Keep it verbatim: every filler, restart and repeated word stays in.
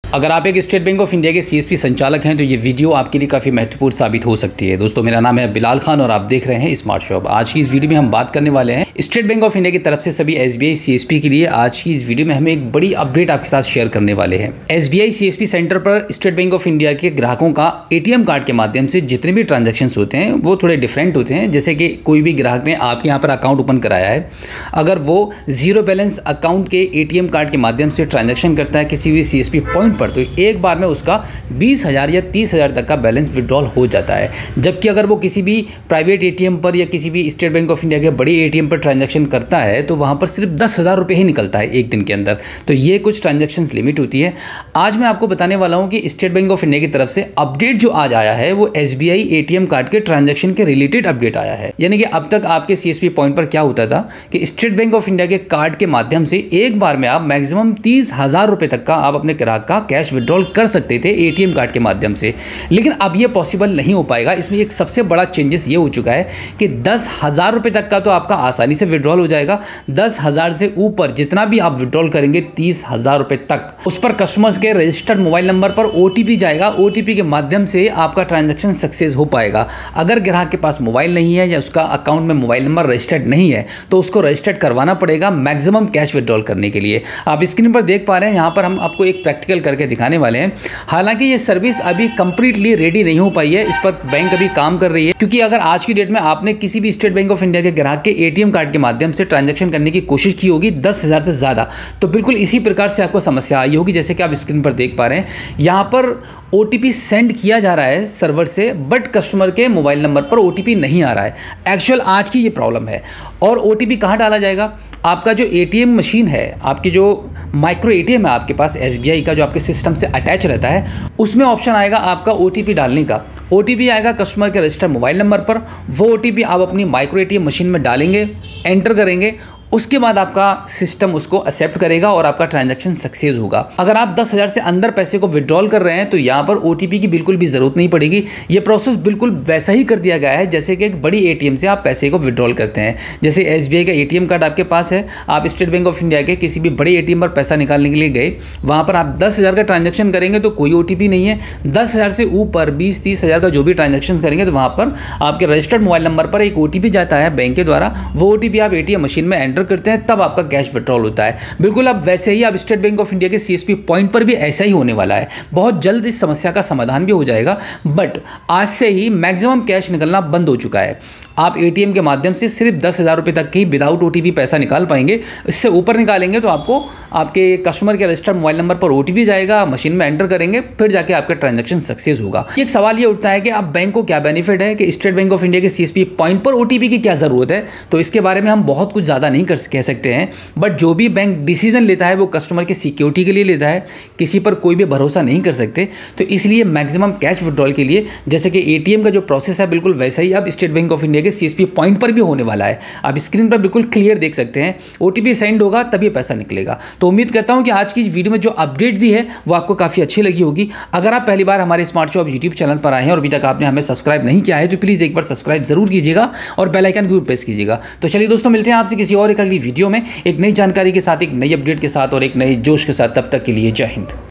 अगर आप एक स्टेट बैंक ऑफ इंडिया के सीएसपी संचालक हैं तो ये वीडियो आपके लिए काफ़ी महत्वपूर्ण साबित हो सकती है। दोस्तों, मेरा नाम है बिलाल खान और आप देख रहे हैं स्मार्ट शॉप। आज की इस वीडियो में हम बात करने वाले हैं स्टेट बैंक ऑफ इंडिया की तरफ से सभी एसबीआई सीएसपी के लिए। आज की इस वीडियो में हमें एक बड़ी अपडेट आपके साथ शेयर करने वाले हैं। एसबीआई सीएसपी सेंटर पर स्टेट बैंक ऑफ इंडिया के ग्राहकों का एटीएम कार्ड के माध्यम से जितने भी ट्रांजेक्शन होते हैं वो थोड़े डिफरेंट होते हैं। जैसे कि कोई भी ग्राहक ने आपके यहाँ पर अकाउंट ओपन कराया है, अगर वो जीरो बैलेंस अकाउंट के एटीएम कार्ड के माध्यम से ट्रांजेक्शन करता है किसी भी सीएसपी पॉइंट पर, तो एक बार में उसका बीस हज़ार या तीस हज़ार तक का बैलेंस विड्रॉल हो जाता है। जबकि अगर वो किसी भी प्राइवेट एटीएम पर या किसी भी स्टेट बैंक ऑफ इंडिया के बड़े एटीएम पर ट्रांजैक्शन करता है तो वहाँ पर सिर्फ दस हज़ार रुपये ही निकलता है एक दिन के अंदर। तो ये कुछ ट्रांजैक्शंस लिमिट होती है। आज मैं आपको बताने वाला हूँ कि स्टेट बैंक ऑफ इंडिया की तरफ से अपडेट जो आज आया है वो एसबीआई एटीएम कार्ड के ट्रांजैक्शन के रिलेटेड अपडेट आया है। यानी कि अब तक आपके सीएसपी पॉइंट पर क्या होता था कि स्टेट बैंक ऑफ इंडिया के कार्ड के माध्यम से एक बार में आप मैक्सिमम तीस हज़ार रुपये तक का आप अपने ग्राहक का कैश विड्रॉल कर सकते थे एटीएम कार्ड के माध्यम से। लेकिन अब ये पॉसिबल नहीं हो पाएगा। इसमें एक सबसे बड़ा चेंजेस ये हो चुका है कि दस हज़ार रुपये तक का तो आपका आसानी से विड्रॉल हो जाएगा। दस हज़ार से ऊपर जितना भी आप विड्रॉल करेंगे तीस हज़ार रुपये तक, उस पर कस्टमर्स के रजिस्टर्ड मोबाइल नंबर पर ओटीपी जाएगा। ओटीपी के माध्यम से आपका ट्रांजैक्शन सक्सेस हो पाएगा। अगर ग्राहक के पास मोबाइल नहीं है या उसका अकाउंट में मोबाइल नंबर रजिस्टर्ड नहीं है तो उसको रजिस्टर्ड करवाना पड़ेगा मैक्सिमम कैश विड्रॉल करने के लिए। आप स्क्रीन पर देख पा रहे हैं, यहाँ पर हम आपको एक प्रैक्टिकल करके दिखाने वाले हैं। हालांकि ये सर्विस अभी कंप्लीटली रेडी नहीं हो पाई है, इस पर बैंक अभी काम कर रही है। क्योंकि अगर आज की डेट में आपने किसी भी स्टेट बैंक ऑफ इंडिया के ग्राहक के एटीएम कार्ड के माध्यम से ट्रांजैक्शन करने की कोशिश की होगी दस हज़ार से ज़्यादा, तो बिल्कुल इसी प्रकार से आपको समस्या आई होगी। जैसे कि आप स्क्रीन पर देख पा रहे हैं, यहाँ पर ओटीपी सेंड किया जा रहा है सर्वर से, बट कस्टमर के मोबाइल नंबर पर ओटीपी नहीं आ रहा है। एक्चुअल आज की ये प्रॉब्लम है। और ओटीपी कहाँ डाला जाएगा? आपका जो एटीएम मशीन है, आपकी जो माइक्रो एटीएम है आपके पास एसबीआई का, जो आपके सिस्टम से अटैच रहता है, उसमें ऑप्शन आएगा आपका ओटीपी डालने का। ओटीपी आएगा कस्टमर के रजिस्टर्ड मोबाइल नंबर पर। वो ओटीपी आप अपनी माइक्रो एटीएम मशीन में डालेंगे, एंटर करेंगे, उसके बाद आपका सिस्टम उसको एक्सेप्ट करेगा और आपका ट्रांजैक्शन सक्सेस होगा। अगर आप दस हज़ार से अंदर पैसे को विड्रॉल कर रहे हैं तो यहाँ पर ओटीपी की बिल्कुल भी ज़रूरत नहीं पड़ेगी। ये प्रोसेस बिल्कुल वैसा ही कर दिया गया है जैसे कि एक बड़ी एटीएम से आप पैसे को विड्रॉल करते हैं। जैसे एसबीआई का एटीएम कार्ड आपके पास है, आप स्टेट बैंक ऑफ इंडिया के किसी भी बड़े एटीएम पर पैसा निकालने के लिए गए, वहाँ पर आप दस हज़ार का ट्रांजैक्शन करेंगे तो कोई ओटीपी नहीं है। दस हज़ार से ऊपर बीस तीस हज़ार का जो भी ट्रांजैक्शन करेंगे तो वहाँ पर आपके रजिस्टर्ड मोबाइल नंबर पर एक ओटीपी जाता है बैंक के द्वारा। वो ओटीपी आप एटीएम मशीन में एंटर करते हैं, तब का कैश विड्रॉल होता है। बिल्कुल अब वैसे ही अब स्टेट बैंक ऑफ इंडिया के सीएसपी पॉइंट पर भी ऐसा ही होने वाला है। बहुत जल्द इस समस्या का समाधान भी हो जाएगा। बट आज से ही मैक्सिमम कैश निकलना बंद हो चुका है। आप एटीएम के माध्यम से सिर्फ दस हज़ार रुपये तक ही विदाउट ओटीपी पैसा निकाल पाएंगे। इससे ऊपर निकालेंगे तो आपको आपके कस्टमर के रजिस्टर्ड मोबाइल नंबर पर ओटीपी जाएगा, मशीन में एंटर करेंगे, फिर जाके आपका ट्रांजैक्शन सक्सेस होगा। एक सवाल ये उठता है कि अब बैंक को क्या बेनिफिट है कि स्टेट बैंक ऑफ इंडिया के सीएसपी पॉइंट पर ओटीपी की क्या ज़रूरत है? तो इसके बारे में हम बहुत कुछ ज़्यादा नहीं कर कह सकते हैं। बट जो भी बैंक डिसीजन लेता है वो कस्टमर की सिक्योरिटी के लिए लेता है, किसी पर कोई भी भरोसा नहीं कर सकते। तो इसलिए मैक्सिमम कैश विड्रॉल के लिए जैसे कि एटीएम का जो प्रोसेस है बिल्कुल वैसा ही अब स्टेट बैंक ऑफ इंडिया के सीएसपी पॉइंट पर भी होने वाला है। आप स्क्रीन पर बिल्कुल क्लियर देख सकते हैं, ओटीपी सेंड होगा तभी पैसा निकलेगा। तो उम्मीद करता हूं कि आज की वीडियो में जो अपडेट दी है वो आपको काफ़ी अच्छी लगी होगी। अगर आप पहली बार हमारे स्मार्ट शॉप यूट्यूब चैनल पर आए हैं और अभी तक आपने हमें सब्सक्राइब नहीं किया है तो प्लीज़ एक बार सब्सक्राइब जरूर कीजिएगा और बेल आइकन को प्रेस कीजिएगा। तो चलिए दोस्तों, मिलते हैं आपसे किसी और एक अगली वीडियो में एक नई जानकारी के साथ, एक नई अपडेट के साथ और एक नए जोश के साथ। तब तक के लिए जय हिंद।